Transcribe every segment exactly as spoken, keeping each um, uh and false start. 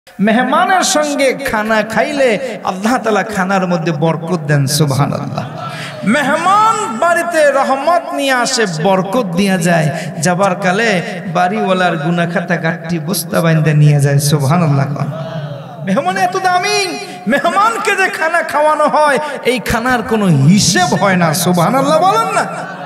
মেহমানের সঙ্গে খানা খাইলে আল্লাহ তাআলা খানার মধ্যে বরকত দেন। সুবহানাল্লাহ। মেহমান বাড়িতে রহমত নিয়ে আসে, বরকত দিয়া যায়। যাবার কালে বাড়িওয়ালার গুনাহ খাতা গাট্টি বস্তা বাইন্দা নিয়ে যায়। সুবহানাল্লাহ। মেহমান এত দামি, মেহমানকে যে খানা খাওয়ানো হয় এই খানার কোনো হিসেব হয় না। সুবহানাল্লাহ বলেন না।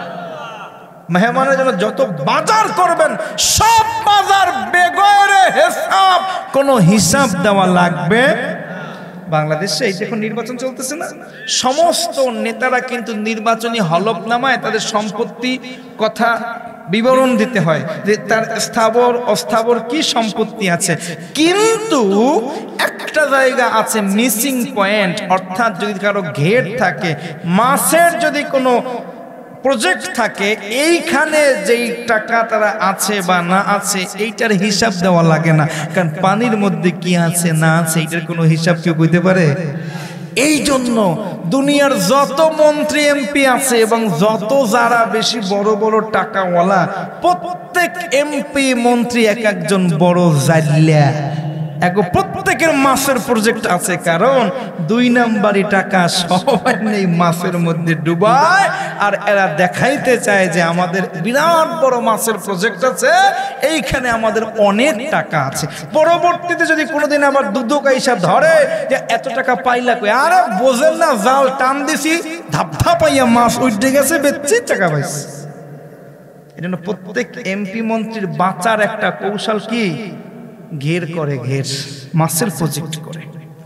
মেহমানের জন্য যত বাজার করবেন সব বাজার বেগরে হিসাব, কোনো হিসাব দেওয়া লাগবে। বাংলাদেশে এই যখন নির্বাচন চলতেছে না, সমস্ত নেতারা কিন্তু নির্বাচনী হলফনামায় তাদের সম্পত্তি কথা বিবরণ দিতে হয় যে তার স্থাবর অস্থাবর কি সম্পত্তি আছে। কিন্তু একটা জায়গা আছে মিসিং পয়েন্ট, অর্থাৎ যদি কারো ঘের থাকে, মাছের যদি কোনো প্রজেক্ট থাকে, এইখানে যেই টাকা তারা আছে বা না আছে এইটার হিসাব দেওয়া লাগে না। কারণ পানির মধ্যে কি আছে না আছে এইটার কোনো হিসাব কেউ কইতে পারে? এই জন্য দুনিয়ার যত মন্ত্রী এমপি আছে এবং যত যারা বেশি বড় বড় টাকাওয়ালা, প্রত্যেক এমপি মন্ত্রী এক একজন বড় জাল্লা। এগো প্রত্যেকের মাছের প্রজেক্ট আছে, কারণ দুই নাম্বারি টাকা সবাই নেই মাছের মধ্যে ডুবায়। আর এরা দেখাইতে চায় যে আমাদের বিরাট বড় মাছের প্রজেক্ট আছে, এইখানে আমাদের অনেক টাকা আছে। পরবর্তীতে যদি কোনোদিন আবার দুদক হিসাব ধরে যে এত টাকা পাইলা কই, আরে বোঝেন না জাল টান দিছি ধাপ ধাপাইয়া মাছ উঠে গেছে, বেচছি টাকা পাইছি। এই জন্য প্রত্যেক এমপি মন্ত্রীর বাঁচার একটা কৌশল কি? ঘের করে, ঘের মাছের প্রজেক্ট করে।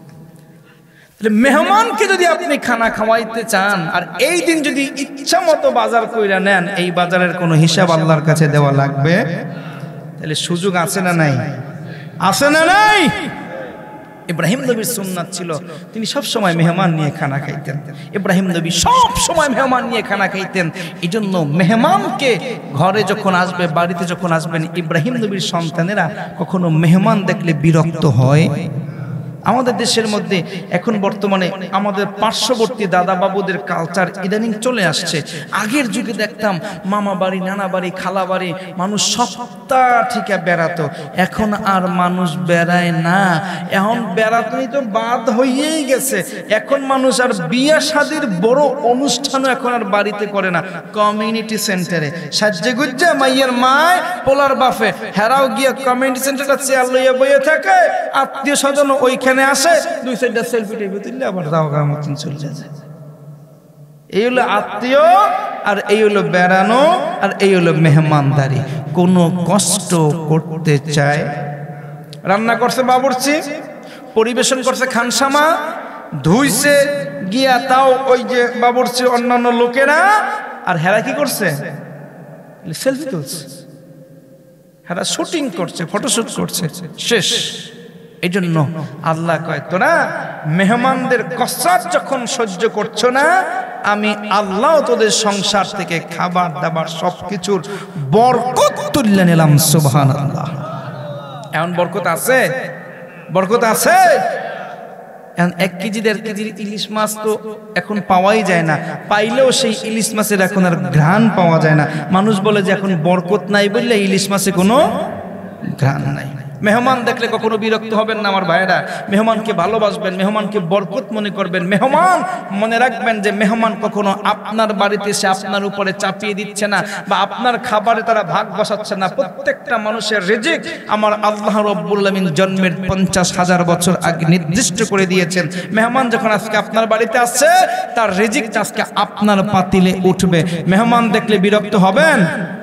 তাহলে মেহমানকে যদি আপনি খানা খাওয়াইতে চান আর এই দিন যদি ইচ্ছা মতো বাজার কইরা নেন, এই বাজারের কোনো হিসাব আল্লাহর কাছে দেওয়া লাগবে। তাহলে সুযোগ আছে না নাই? আছে না নাই? ইব্রাহিম নবীর সুন্নাত ছিল তিনি সব সময় মেহমান নিয়ে খানা খাইতেন। ইব্রাহিম নবী সব সময় মেহমান নিয়ে খানা খাইতেন। এই জন্য মেহমানকে ঘরে যখন আসবে, বাড়িতে যখন আসবেন, ইব্রাহিম নবীর সন্তানেরা কখনো মেহমান দেখলে বিরক্ত হয়? আমাদের দেশের মধ্যে এখন বর্তমানে আমাদের পার্শ্ববর্তী দাদা বাবুদের কালচার ইদানিং চলে আসছে। আগের যুগে দেখতাম মামা বাড়ি, নানা বাড়ি, খালা বাড়ি মানুষ সপ্তাহ থেকে বেড়াতো। এখন আর মানুষ বেড়ায় না। এখন বেড়াতেই তো বাদ হইয়েই গেছে। এখন মানুষ আর বিয়ে শাদীর বড় অনুষ্ঠানও এখন আর বাড়িতে করে না, কমিউনিটি সেন্টারে সাজ্জে গুজ্জা মাইয়ের মায় পোলার বাফে হেরাও গিয়া কমিউনিটি সেন্টারটা চেয়ার লইয়া বইয়ে থাকে, আত্মীয় স্বজন ওইখানে আসে, দুই সাইডটা সেলফি টেপে তুললে আবার দাওয়ার মতন চলে যায়। এই হলো আত্মীয়, আর এই হলো বেড়ানো, আর এই হলো মেহমানদারি। কোনো কষ্ট করতে চায়? রান্না করছে বাবুর্চি, পরিবেশন করছে খানসামা, ধুইছে গিয়া তাও ওই যে বাবুর্চি অন্যান্য লোকেরা, আর হেরা কি করছে? সেলফি তুলছে, হেরা শুটিং করছে, ফটোশুট করছে, শেষ। এই জন্য আল্লাহ কয়, তোরা মেহমানদের কসরত যখন সহ্য করছো না, আমি আল্লাহ তোদের সংসার থেকে খাবার দাবার সবকিছুর বরকত তুলে নিলাম। সুবহানাল্লাহ। এমন বরকত আছে? বরকত আছে? এখন এক কেজি দেড় কেজির ইলিশ মাছ তো এখন পাওয়াই যায় না। পাইলেও সেই ইলিশ মাছের এখন আর ঘ্রাণ পাওয়া যায় না। মানুষ বলে যে এখন বরকত নাই বললে ইলিশ মাছে কোনো ঘ্রাণ নাই। মেহমান দেখলে কখনো বিরক্ত হবেন না আমার ভাইয়েরা। মেহমানকে ভালোবাসবেন, মেহমানকে বরকত মনে করবেন। মেহমান মনে রাখবেন যে মেহমান কখনো আপনার বাড়িতে এসে আপনার উপরে চাপিয়ে দিচ্ছে না, বা আপনার খাবারে তারা ভাগ বসাচ্ছে না। প্রত্যেকটা মানুষের রিজিক আমার আল্লাহ রাব্বুল আলামিন জন্মের পঞ্চাশ হাজার বছর আগে নির্দিষ্ট করে দিয়েছেন। মেহমান যখন আজকে আপনার বাড়িতে আসছে, তার রিজিকটা আজকে আপনার পাতিলে উঠবে। মেহমান দেখলে বিরক্ত হবেন?